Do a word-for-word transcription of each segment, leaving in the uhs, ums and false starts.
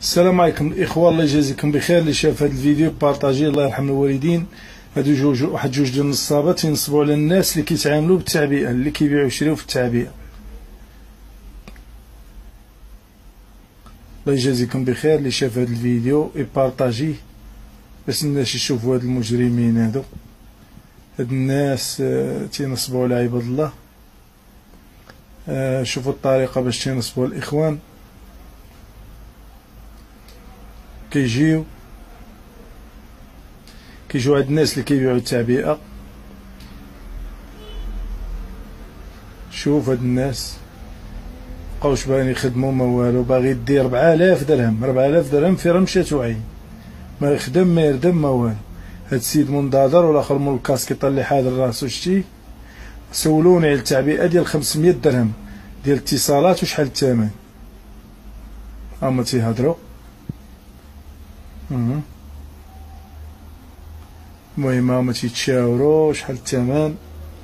السلام عليكم الاخوه، الله يجازيكم بخير. اللي شاف هذا الفيديو بارطاجي، الله يرحم الوالدين. هادو جوج واحد جوج ديال النصابات تينصبوا على الناس اللي كيتعاملوا بالتعبئه، اللي كيبيعوا ويشريو في التعبئه. الله يجازيكم بخير. اللي شاف هذا الفيديو يبارطاجيه باش الناس يشوفوا هاد المجرمين هادو. هاد الناس آه تينصبوا على عباد الله. آه شوفوا الطريقه باش تينصبوا الاخوان. كيجيو كيجيو عند الناس اللي كيبيعوا التعبئه. شوف هاد الناس مبقاوش باغيين يخدموا ما والو، باغي يدير ربعة آلاف درهم ربعة آلاف درهم في رمشة وعين، ما يخدم ما يردم ما والو. هاد السيد منتظر والاخر مول الكاسكيطه اللي حاضر راسو شتي. سولوني على التعبئه ديال خمسمية درهم ديال الاتصالات وشحال الثمن. هما تيهضروا. المهم هما تيتشاوروا شحال الثمن،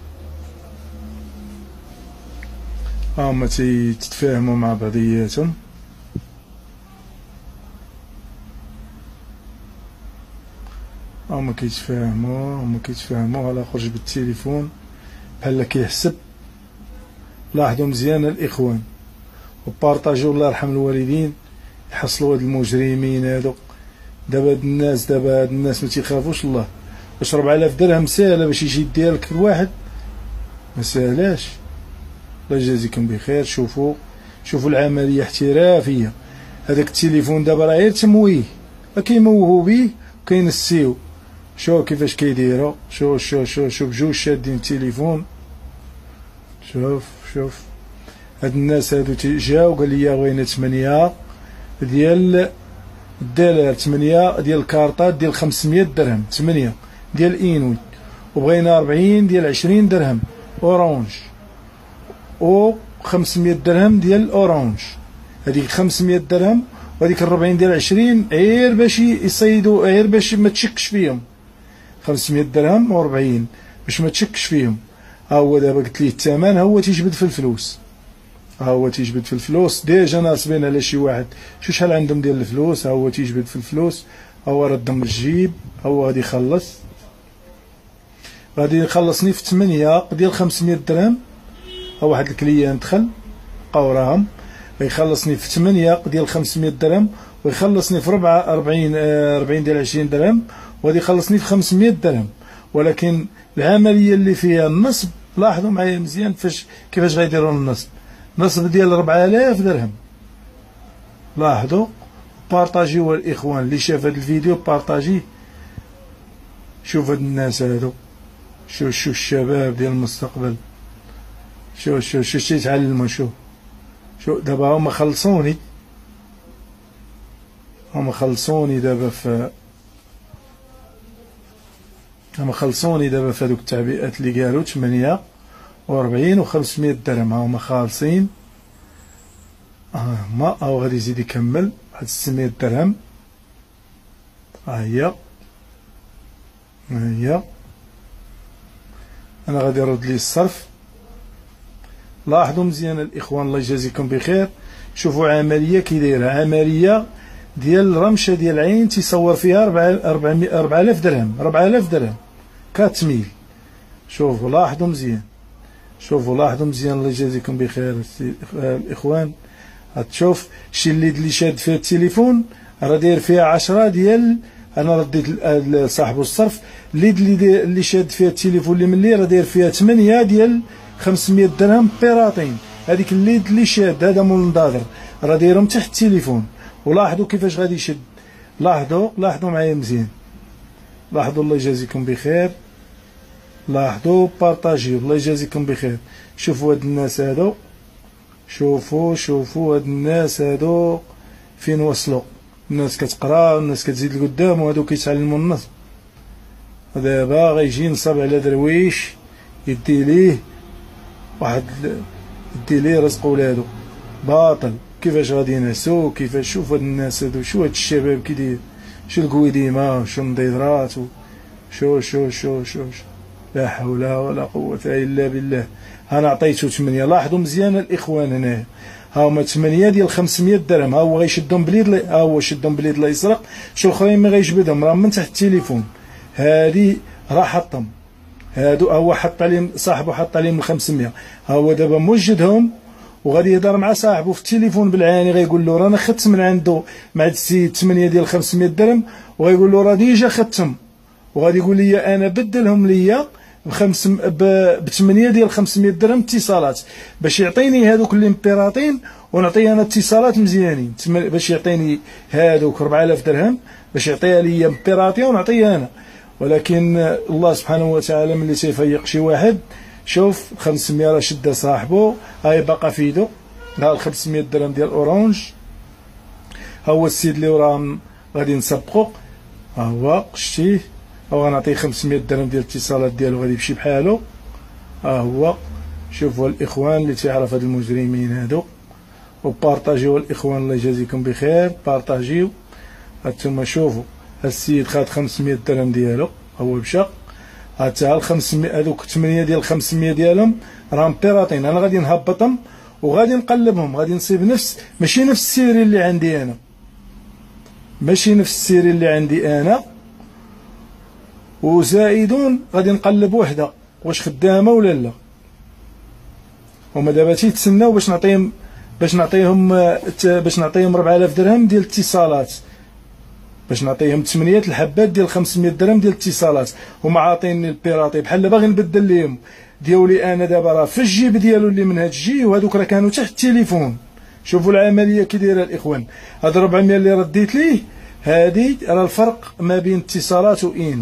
هما تيتفاهموا مع بعضياتهم. هما كيتفاهموا هما كيتفاهموا على خرج بالتليفون بحال كيحسب. لاحظوا مزيان الاخوان وبارطاجيو، الله يرحم الوالدين. يحصلوا هاد المجرمين هادو. دابا هاد الناس دابا هاد الناس ما تيخافوش الله. واش ربعة آلاف درهم ساهله باش يجي يديها لك الواحد؟ ما ساهلاش. الله يجازيكم بخير. شوفوا شوفوا العمليه احترافيه. هذاك التليفون دابا راه غير تمويه، كيموهوا به وكينسيو. شوف كيفاش كيديروا. شوف شوف شوف شوف بجوج شادين التليفون. شوف شوف هاد الناس هادو جاو قال لي بغينا ثمانية ديال الدولار، ثمانية ديال الكارطات ديال خمسمية درهم، ثمانية ديال اينوي، وبغينا أربعين ديال عشرين درهم اورانج، و خمسمية درهم ديال اورانج. هذيك خمسمية درهم وهذيك أربعين ديال عشرين غير باش يصيدوا، غير باش ما تشكش فيهم. خمسمية درهم و أربعين باش ما تشكش فيهم. ها هو دابا قلت ليه الثمن، ها هو تيجبد في الفلوس. ها هو تيجبد في الفلوس. ديجا ناصبين على شي واحد شو شحال عندهم ديال الفلوس. ها هو تيجبد في الفلوس. ها هو ردهم للجيب. ها هو غادي يخلص، غادي يخلصني في ثمانية ديال خمسمية درهم. ها واحد الكليان دخل بقاو راهم غيخلصني في ثمانية ديال خمسمية درهم، ويخلصني في ربعة أربعين أربعين ديال عشرين درهم، وغادي يخلصني في خمسمية درهم. ولكن العمليه اللي فيها النصب، لاحظوا معايا مزيان فاش كيفاش غيديروا النصب. نصب ديال ربعة آلاف درهم. لاحظوا. بارطاجيو الاخوان. اللي شاف هذا الفيديو بارطاجيه. شوف هاد الناس هادو. شوف شوف الشباب ديال المستقبل. شوف شوف شوف تيتعلموا. شوف شوف دابا هما خلصوني هما خلصوني دابا في هما خلصوني دابا في هذوك التعبئات اللي قالوا ثمانية وأربعين و خمسمية درهم. هما خالصين. هما هاو غادي يزيد يكمل واحد ستمية درهم. ها هي ها هي انا غادي نرد ليه الصرف. لاحظوا مزيان الاخوان، الله يجازيكم بخير. شوفوا عمليه كي دايره، عمليه ديال رمشه ديال عين تيصور فيها أربعة آلاف درهم ربعة آلاف درهم كتميل. شوفوا لاحظوا مزيان. شوفوا لاحظوا مزيان، الله يجازيكم بخير الاخوان. تشوف شي الليد اللي شاد فيها التليفون راه داير فيها عشرة ديال، انا رديت لصاحب الصرف، الليد اللي اللي شاد فيها التليفون اللي من لي راه داير فيها ثمانية ديال خمسمية درهم بيراطين. هذيك الليد اللي شاد هذا مول النظاظر راه دايرهم تحت التليفون. ولاحظوا كيفاش غادي يشد. لاحظوا لاحظوا معايا مزيان. لاحظوا الله يجازيكم بخير. لاحظوا بارطاجيو، الله يجازيكم بخير. شوفوا هاد الناس هادو. شوفوا شوفوا هاد الناس هادو فين وصلوا. الناس كتقرا والناس كتزيد لقدام، وهادو كيتعلموا النصب. دابا غيجي ينصب على درويش يدي ليه واحد، يدي ليه رزق ولادو باطل. كيفاش غادي ينعسو؟ كيفاش؟ شوف هاد الناس هادو. شو هاد الشباب كي داير، شو الكويديما وشو النضيضرات و شو شو شو شو لا حول ولا قوة الا بالله. انا عطيتو ثمانية. لاحظوا مزيان الاخوان هنا. ها هما ثمانية ديال خمسمية درهم، ها هو غيشدهم باليد، ها هو شدهم باليد لا يسرق، شو الاخرين ما غيجبدهم، راه من تحت التليفون. هادي راه حطهم، هادو هو حط عليهم صاحبو، حط عليهم خمسمية، ها هو دابا موجدهم وغادي يهضر مع صاحبو في التليفون بالعاني، غيقول له رانا خدت من عنده مع هاد السيد ثمانية ديال خمسمية درهم، وغيقول له راه ديجا خدتهم، وغادي يقول لي انا بدلهم ليا بخمس ب ثمانية ديال خمسمية درهم اتصالات، باش يعطيني هذوك اللي مبيراطين ونعطيه انا اتصالات مزيانين، باش يعطيني هذوك أربعة آلاف درهم باش يعطيها ليا مبيراطيه ونعطيها انا. ولكن الله سبحانه وتعالى ملي تيفيق شي واحد، شوف خمسمية راه شده صاحبو، هاي باقا في يدو، ها ال خمسمية درهم ديال اورانج، ها هو السيد اللي وراه غادي نسبقو، ها هو شتيه، او غنعطيه خمسمية درهم ديال الاتصالات ديالو غادي يمشي بحالو. ها هو شوفوا الاخوان اللي تيعرف هاد المجرمين هادو، وبارطاجيو الاخوان الله يجازيكم بخير، بارطاجيو. هانتوما شوفوا السيد خد خمسمية درهم ديالو، هو مشى، حتى ال خمسمية هذوك ثمانية ديال خمسمية ديالهم راهم بيراطين، انا غادي نهبطهم وغادي نقلبهم، غادي نصيب نفس ماشي نفس السيري اللي عندي انا، ماشي نفس السيري اللي عندي انا، وزائدون غادي نقلب وحده واش خدامه ولا لا. هما دابا تيتسناو باش نعطيهم باش نعطيهم باش نعطيهم أربعة آلاف درهم ديال الاتصالات، باش نعطيهم ثمانية الحبات ديال خمسمية درهم ديال الاتصالات، هما عاطيني البيراطي بحال باغي نبدل ليهم ديولي انا دابا راه في الجيب ديالو اللي من هاد الجي، وهذوك راه كانوا تحت التليفون. شوفوا العمليه كي دايره الاخوان، هاد أربعمية اللي رديت ليه هادي راه الفرق ما بين اتصالات وإينو،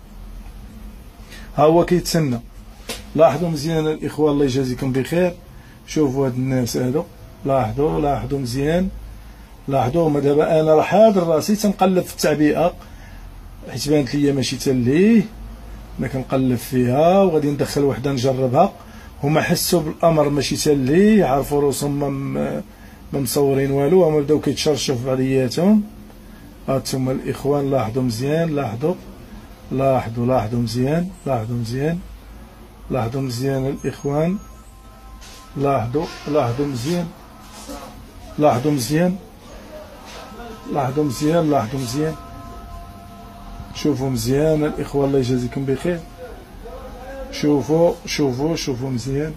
ها هو كيتسنى. لاحظوا مزيان الاخوان الله يجازيكم بخير، شوفوا هاد الناس هادو، لاحظوا لاحظوا مزيان، لاحظوا هما دابا انا راه حاضر راسي تنقلب في التعبئه، حيت بانت ليا ماشي تليه، انا كنقلب فيها وغادي ندخل وحده نجربها، هما حسوا بالامر ماشي تليه، عرفوا روسهم ما مصورين والو، هما بداو كيتشرشوا في بعضياتهم. هانتوما الاخوان لاحظوا مزيان، لاحظوا لاحظوا لاحظوا مزيان، لاحظوا مزيان، لاحظوا مزيان الاخوان، لاحظوا لاحظوا مزيان، لاحظوا مزيان، لاحظوا مزيان، لاحظوا مزيان، شوفوا مزيان الاخوان الله يجازيكم بخير، شوفوا شوفوا شوفوا مزيان،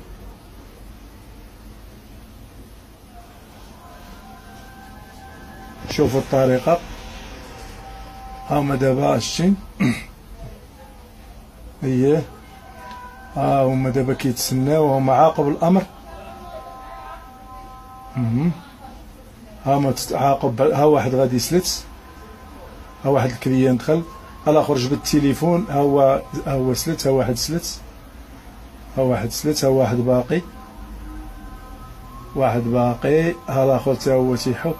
شوفوا الطريقه. هما دابا شتي اييه، ها هما دابا كيتسناو، هما عاقب الامر، ها ما تتعاقب، ها واحد غادي يسلت، ها واحد الكليان دخل، ها الاخر جبد التليفون، ها هو ها هو سلت، ها واحد سلت، ها واحد سلت، ها واحد باقي، واحد باقي، ها الاخر تا هو تيحك،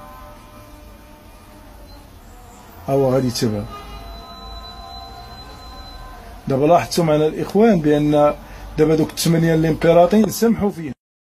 ها هو غادي يتبع. دابا لاحظتوا معنا الاخوان بان دابا دوك الثمانيه اللي مبيراطين سمحوا فيهم.